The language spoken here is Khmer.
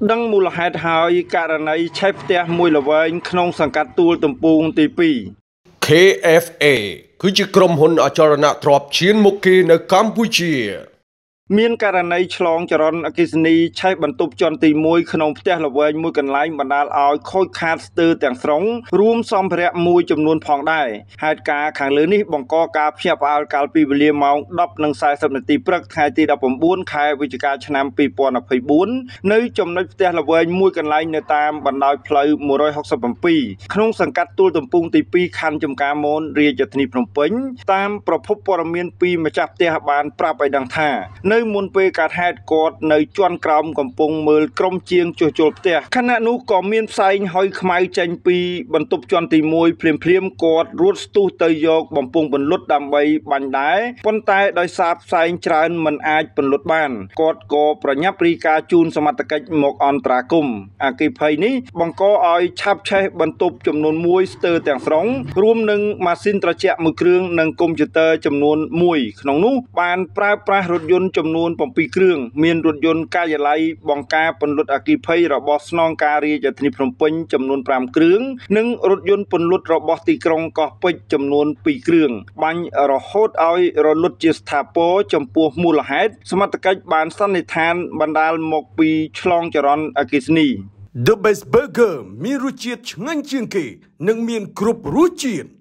ដឹងមូលហេតុហើយករណីឆេះផ្ទះមួយល្វែងក្នុងសង្កាត់ទួលទំពូងទី2 KFA គឺជាក្រុមហ៊ុនអចលនទ្រព្យឈានមុខគេនៅកម្ពុជាមានករណីឆ្លងចរន្តអគ្គិសនីឆេះបន្ទប់ជាន់ទី1ក្នុងផ្ទះល្វែងមួយកន្លែងបណ្ដាលឲ្យខូចខាតស្ទើរទាំងស្រុងរួមសម្ភារៈមួយចំនួនផងដែរហេតុការណ៍ខាងលើនេះបង្កការភ្ញាក់ផ្អើលកាលពីវេលាម៉ោង 10:40 នាទីព្រឹកថ្ងៃទី19 ខែវិច្ឆិកាឆ្នាំ 2024 នៅចំណុចផ្ទះល្វែងមួយកន្លែងនៅតាមបណ្ដោយផ្លូវ 167 ក្នុងសង្កាត់ទួលទំពូងទី2 ខណ្ឌចំការមនរាជធានីភ្នំពេញតាមប្រភពព័ត៌មានពីម្ចាស់ផ្ទះបានប្រាប់ឲ្យដឹងថានៅមុនពេលកើតហេតុគាត់នៅជាន់ក្រោមកំពុងមើលក្រុមជាងជួសជុលផ្ទះខណៈនោះក៏មានផ្សែងហុយខ្មៅចេញពីបន្ទប់ជាន់ទី1ភ្លាមគាត់រត់ស្ទុះទៅយកបំពង់ពន្លត់ដើម្បីបាញ់ដែរប៉ុន្តែដោយសារផ្សែងច្រើនមិនអាចពន្លត់បានគាត់ក៏ប្រញាប់រីកាជូនសមត្ថកិច្ចមកអន្តរាគមន៍អគ្គិភ័យនេះបង្កឲ្យឆាបឆេះបន្ទប់ចំនួន1ស្ទើរទាំងស្រុងរួមនឹងម៉ាស៊ីនត្រជាក់មួយគ្រឿងនិងកុំព្យូទ័រចំនួន1ក្នុងនោះបានប្រើប្រាស់រថយន្តចំនួន7គ្រឿងមានរថយន្តកាយឡ័យបង្ការពន្លត់អគ្គិភ័យរបស់ស្នងការរាជធានីភ្នំពេញចំនួន5គ្រឿងនិងរថយន្តពន្លត់របស់ទីក្រុងកោះពេជ្រចំនួន2គ្រឿងបាញ់រហូតឲ្យរលត់ជាស្ថាពរចំពោះមូលហេតុសមត្ថកិច្ចបានសន្និដ្ឋានបណ្ដាលមកពីឆ្លងចរន្តអគ្គិសនី The Best Burger មានរសជាតិឆ្ងាញ់ជាងគេនិងមានគ្រប់រសជាតិ